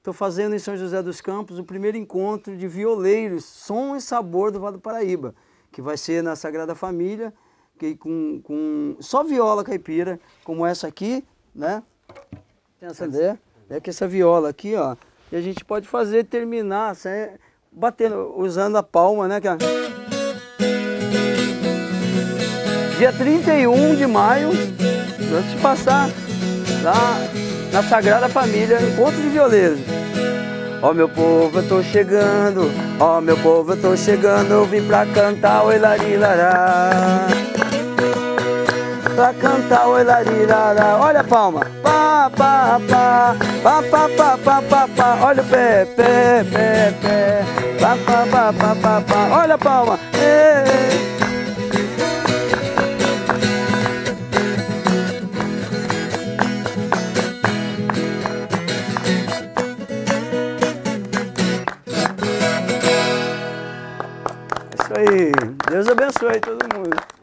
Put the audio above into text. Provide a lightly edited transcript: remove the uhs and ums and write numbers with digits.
estou fazendo em São José dos Campos o primeiro encontro de violeiros, som e sabor do Vale do Paraíba, que vai ser na Sagrada Família, que com só viola caipira, como essa aqui, né? Tem essa ideia? É que essa viola aqui, ó, e a gente pode fazer, terminar, batendo, usando a palma, né? Dia 31 de maio, vamos passar lá na Sagrada Família, encontro de violeiros. Ó meu povo, eu tô chegando, ó meu povo, eu tô chegando, eu vim pra cantar oi larilará. Pra cantar oi larilará. Olha a palma. Pá, pá, pá, pá, pá, pá, pá, pá, pá. Olha o pé, pé, pé, pé. Pá, pá, pá, pá, pá, pá. Olha a palma. Isso aí. Deus abençoe todo mundo.